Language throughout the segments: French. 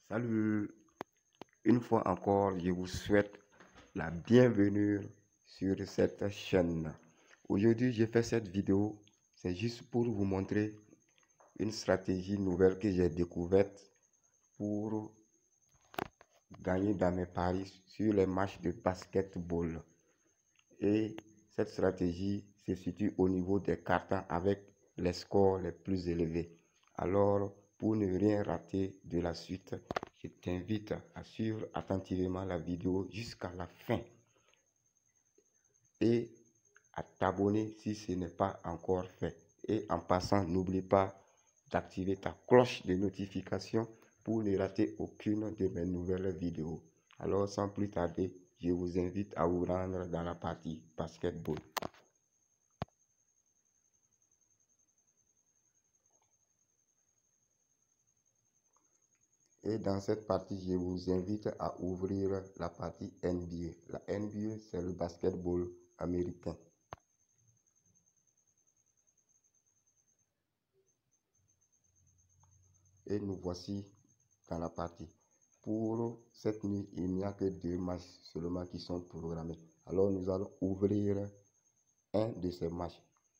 Salut, une fois encore, je vous souhaite la bienvenue sur cette chaîne. Aujourd'hui, j'ai fait cette vidéo, c'est juste pour vous montrer une stratégie nouvelle que j'ai découverte pour gagner dans mes paris sur les matchs de basketball. Et cette stratégie se situe au niveau des cartons avec les scores les plus élevés. Alors, pour ne rien rater de la suite, je t'invite à suivre attentivement la vidéo jusqu'à la fin et à t'abonner si ce n'est pas encore fait. Et en passant, n'oublie pas d'activer ta cloche de notification pour ne rater aucune de mes nouvelles vidéos. Alors, sans plus tarder, je vous invite à vous rendre dans la partie basketball. Et dans cette partie, je vous invite à ouvrir la partie NBA. La NBA, c'est le basketball américain. Et nous voici dans la partie. Pour cette nuit, il n'y a que 2 matchs seulement qui sont programmés. Alors nous allons ouvrir un de ces matchs.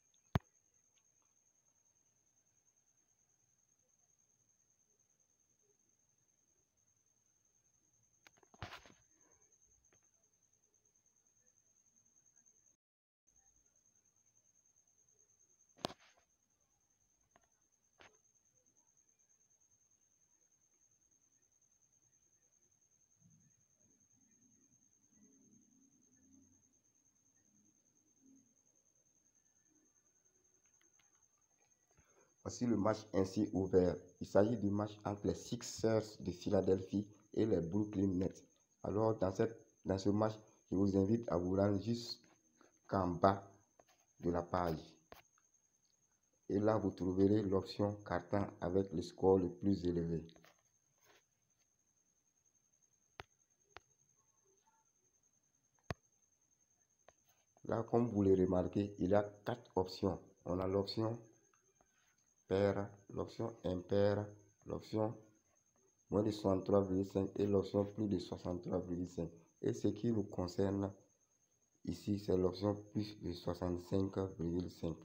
Voici le match ainsi ouvert. Il s'agit du match entre les Sixers de Philadelphie et les Brooklyn Nets. Alors dans ce match, je vous invite à vous rendre jusqu'en bas de la page. Et là, vous trouverez l'option carton avec le score le plus élevé. Là, comme vous le remarquez, il y a 4 options. On a l'option paire, l'option impaire, l'option moins de 63,5 et l'option plus de 63,5. Et ce qui nous concerne ici, c'est l'option plus de 65,5.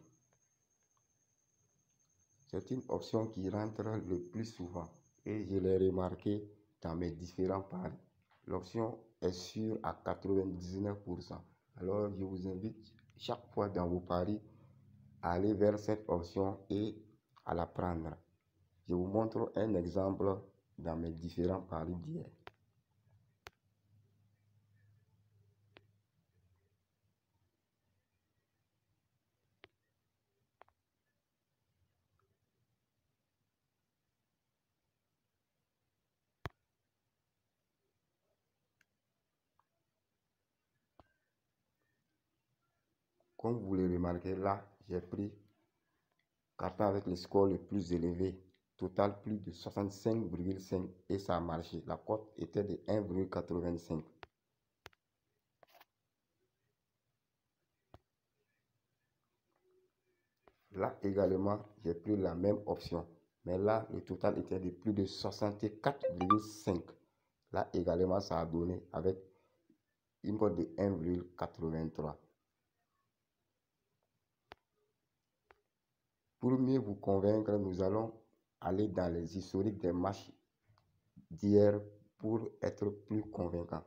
C'est une option qui rentre le plus souvent et je l'ai remarqué dans mes différents paris. L'option est sûre à 99%. Alors, je vous invite chaque fois dans vos paris à aller vers cette option et à la prendre. Je vous montre un exemple dans mes différents paris d'hier. Comme vous le remarquez là, j'ai pris carton avec le score le plus élevé, total plus de 65,5 et ça a marché. La cote était de 1,85. Là également, j'ai pris la même option, mais là, le total était de plus de 64,5. Là également, ça a donné avec une cote de 1,83. Pour mieux vous convaincre, nous allons aller dans les historiques des matchs d'hier pour être plus convaincant.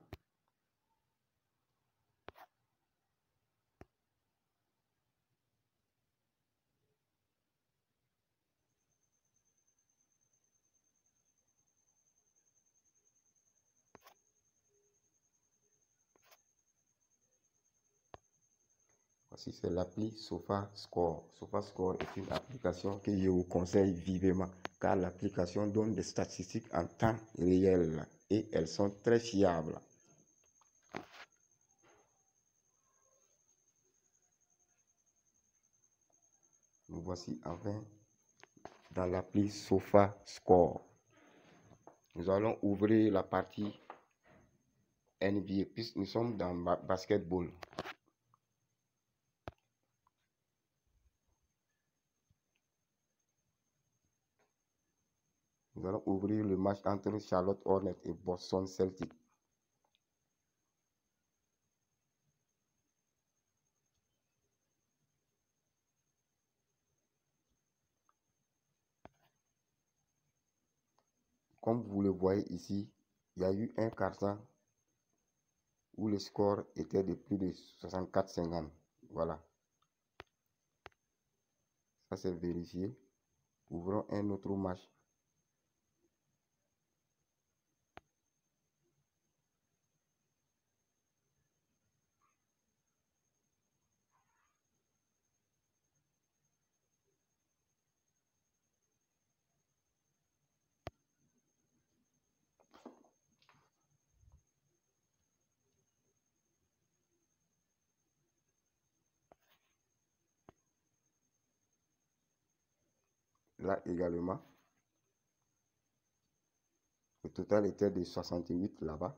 Voici, c'est l'appli SofaScore. SofaScore est une application que je vous conseille vivement car l'application donne des statistiques en temps réel et elles sont très fiables. Nous voici enfin dans l'appli SofaScore. Nous allons ouvrir la partie NBA puisque nous sommes dans basketball. Nous allons ouvrir le match entre Charlotte Hornets et Boston Celtics. Comme vous le voyez ici, il y a eu un quart-temps où le score était de plus de 64-50. Voilà. Ça c'est vérifié. Ouvrons un autre match. Là également, le total était de 68 là-bas.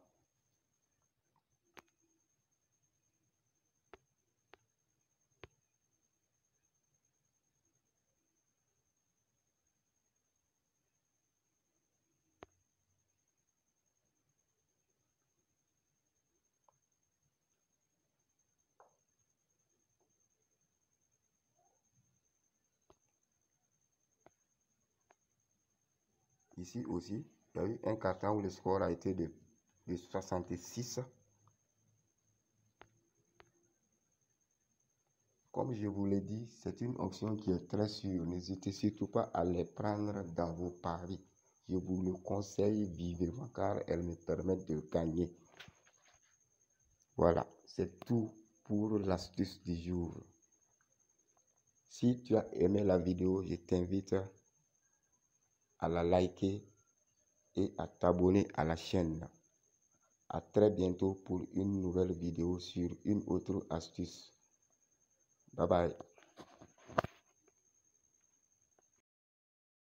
Ici aussi, il y a eu un quart-temps où le score a été de 66. Comme je vous l'ai dit, c'est une option qui est très sûre. N'hésitez surtout pas à les prendre dans vos paris. Je vous le conseille vivement car elles me permettent de gagner. Voilà, c'est tout pour l'astuce du jour. Si tu as aimé la vidéo, je t'invite à la liker et à t'abonner à la chaîne. À très bientôt pour une nouvelle vidéo sur une autre astuce. Bye bye.